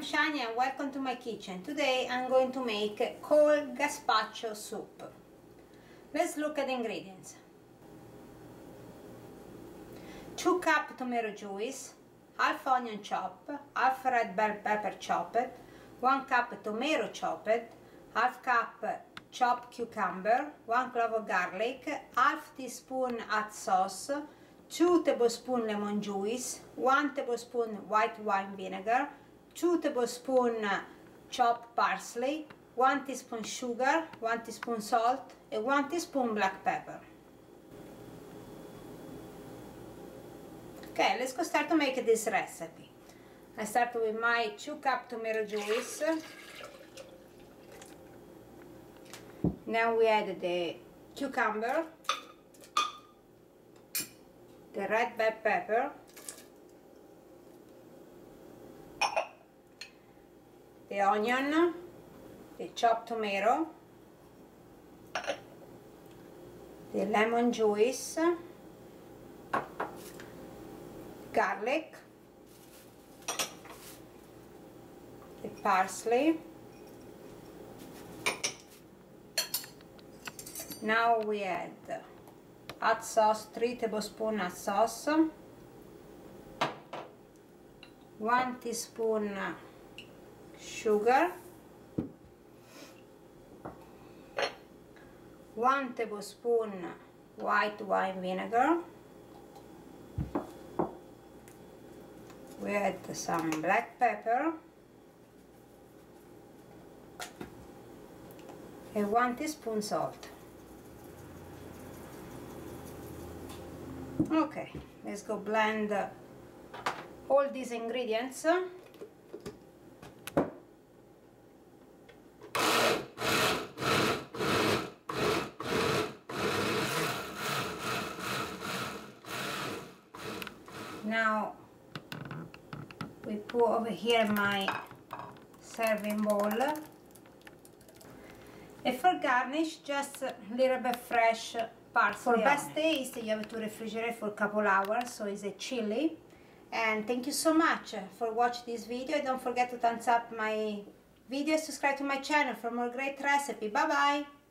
Shani and welcome to my kitchen. Today I'm going to make cold gazpacho soup. Let's look at the ingredients. 2 cup tomato juice, half onion chopped, half red bell pepper chopped, 1 cup tomato chopped, half cup chopped cucumber, 1 clove of garlic, half teaspoon hot sauce, 2 tablespoons lemon juice, 1 tablespoon white wine vinegar, 2 tablespoons chopped parsley, 1 teaspoon sugar, 1 teaspoon salt, and 1 teaspoon black pepper. Okay, let's go start to make this recipe. I start with my 2 cup tomato juice. Now we add the cucumber, the red bell pepper, the onion, the chopped tomato, the lemon juice, garlic, the parsley. Now we add hot sauce, 3 tablespoons hot sauce, 1 teaspoon sugar, 1 tablespoon white wine vinegar. We add some black pepper and 1 teaspoon salt. Okay, let's go blend all these ingredients. Now we put over here my serving bowl, and for garnish just a little bit fresh parsley. For best taste you have to refrigerate for a couple hours, so it's a chili. And thank you so much for watching this video. Don't forget to thumbs up my video, subscribe to my channel for more great recipe. Bye bye.